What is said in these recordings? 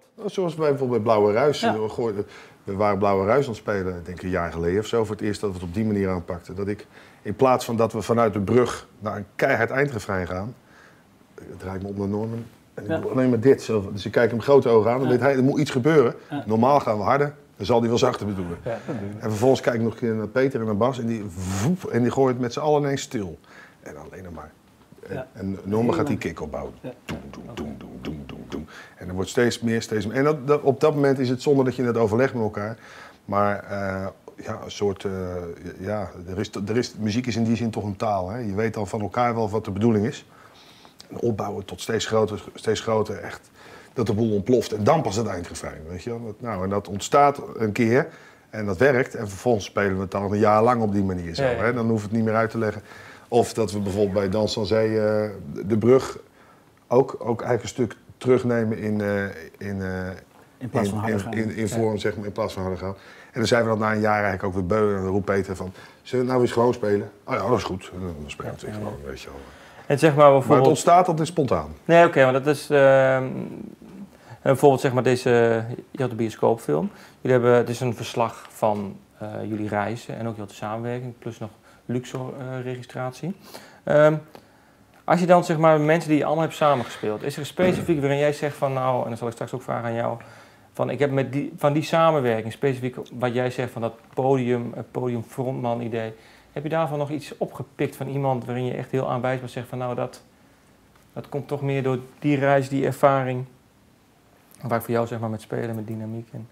Zoals wij bijvoorbeeld bij Blauwe Ruis. We waren Blauwe Ruis aan het spelen, ik denk een jaar geleden of zo, voor het eerst dat we het op die manier aanpakten. Dat ik, in plaats van dat we vanuit de brug naar een keihard eindrefrein gaan, draai ik me om naar Norman en ik doe alleen maar dit. Zo. Dus ik kijk hem grote ogen aan en weet hij, er moet iets gebeuren. Normaal gaan we harder, dan zal hij wel zachter bedoelen. En vervolgens kijk ik nog een keer naar Peter en naar Bas en die gooit het met z'n allen ineens stil. En alleen nog maar. En Norman gaat die kick opbouwen. Doem. En er wordt steeds meer. En op dat moment is het zonder dat je het overlegt met elkaar. Maar een soort. Muziek is in die zin toch een taal. Hè? Je weet dan van elkaar wel wat de bedoeling is. En opbouwen tot steeds groter. Echt dat de boel ontploft. En dan pas het eindrefrein. Weet je wel? En dat ontstaat een keer. En dat werkt. En vervolgens spelen we het dan een jaar lang op die manier. Zo, hè? Dan hoef ik het niet meer uit te leggen. Of dat we bijvoorbeeld bij Dans aan Zee de brug ook eigenlijk een stuk terugnemen in plaats van harder gaan. In vorm, zeg maar, in plaats van harder gaan. En dan zijn we dat na een jaar eigenlijk ook weer beu. En dan roept Peter van, zullen we nou eens gewoon spelen? Oh ja, dat is goed. En dan spelen we het weer gewoon, weet je wel. En zeg maar bijvoorbeeld... Maar het ontstaat altijd spontaan. Nee, oké, maar dat is... bijvoorbeeld zeg maar deze... Je had de bioscoopfilm. Jullie hebben... Het is een verslag van jullie reizen en ook heel de samenwerking. Plus nog Luxor-registratie. Als je dan zeg maar mensen die je allemaal hebt samengespeeld, is er een specifiek waarin jij zegt van nou, en dan zal ik straks ook vragen aan jou, van ik heb van die samenwerking, specifiek wat jij zegt van dat podium frontman idee, heb je daarvan nog iets opgepikt van iemand waarin je echt heel aanwijsbaar zegt van nou dat komt toch meer door die reis, die ervaring, waar ik voor jou zeg maar met spelen, met dynamiek en...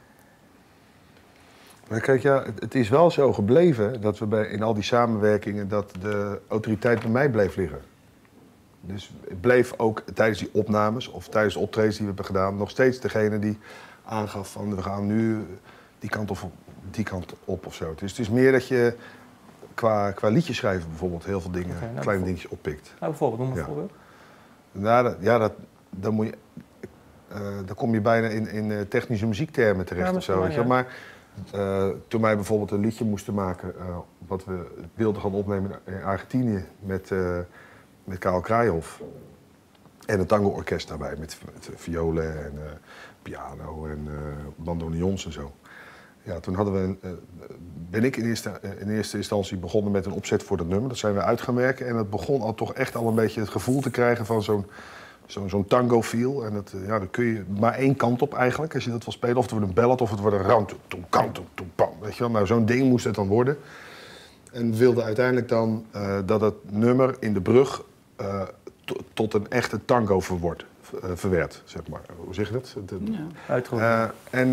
Maar kijk, het is wel zo gebleven dat we in al die samenwerkingen dat de autoriteit bij mij bleef liggen. Dus het bleef ook tijdens die opnames of tijdens de optredens die we hebben gedaan nog steeds degene die aangaf van we gaan nu die kant op of zo. Dus het is meer dat je qua liedjes schrijven bijvoorbeeld heel veel dingen, kleine dingetjes oppikt. Nou, bijvoorbeeld, noem maar een voorbeeld. Nou, dan moet je, dan kom je bijna in technische muziektermen terecht of zo. Weet je. Maar toen wij bijvoorbeeld een liedje moesten maken, wat we wilden gaan opnemen in Argentinië met Karel Kraaihoff. En een tango-orkest daarbij, met violen en piano en bandoneons en zo. Ja, toen ben ik in eerste instantie begonnen met een opzet voor dat nummer. Dat zijn we uit gaan werken en dat begon toch echt al een beetje het gevoel te krijgen van zo'n tango-feel. En dan kun je maar één kant op eigenlijk, als je dat wil spelen. Of het wordt een ballad of het wordt een round-toem-pam. Weet je wel? Nou, zo'n ding moest het dan worden. En we wilden uiteindelijk dan dat het nummer in de brug tot een echte tango verwerkt, zeg maar. Hoe zeg je dat? Uitgevoerd.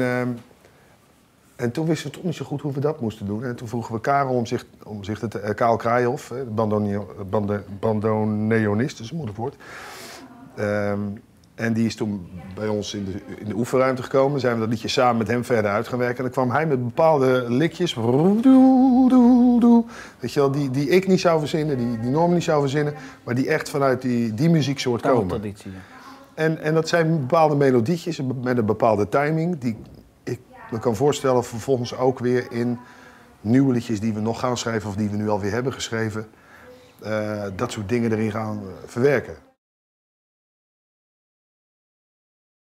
En toen wisten we toch niet zo goed hoe we dat moesten doen. En toen vroegen we Karel Karel Kraaihoff, de bandoneonist, dat is een moeilijk woord. En die is toen bij ons in de oefenruimte gekomen. Zijn we dat liedje samen met hem verder uit gaan werken. En dan kwam hij met bepaalde likjes. Weet je wel, die ik niet zou verzinnen, die Norman niet zou verzinnen. Maar die echt vanuit die muzieksoort komen. Traditie, ja. En dat zijn bepaalde melodietjes met een bepaalde timing. Die ik me kan voorstellen vervolgens ook weer in nieuwe liedjes die we nog gaan schrijven. Of die we nu alweer hebben geschreven. Dat soort dingen erin gaan verwerken.